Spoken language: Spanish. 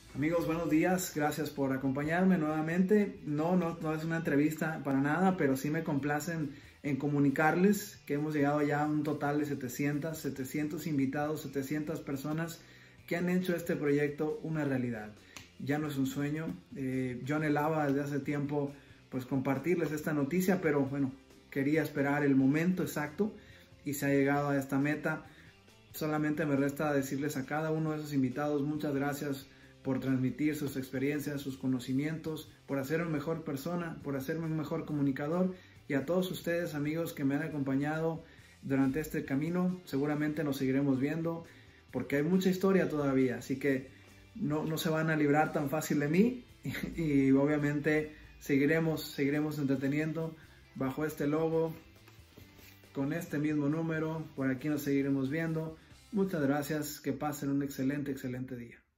Amigos, buenos días. Gracias por acompañarme nuevamente. No es una entrevista para nada, pero sí me complacen en comunicarles que hemos llegado ya a un total de 700 invitados, 700 personas que han hecho este proyecto una realidad. Ya no es un sueño. Yo anhelaba desde hace tiempo pues compartirles esta noticia, pero bueno, quería esperar el momento exacto y se ha llegado a esta meta. Solamente me resta decirles a cada uno de esos invitados muchas gracias por transmitir sus experiencias, sus conocimientos, por hacerme mejor persona, por hacerme un mejor comunicador, y a todos ustedes amigos que me han acompañado durante este camino. Seguramente nos seguiremos viendo porque hay mucha historia todavía, así que no se van a librar tan fácil de mí y obviamente seguiremos entreteniendo bajo este logo, con este mismo número. Por aquí nos seguiremos viendo. Muchas gracias, que pasen un excelente día.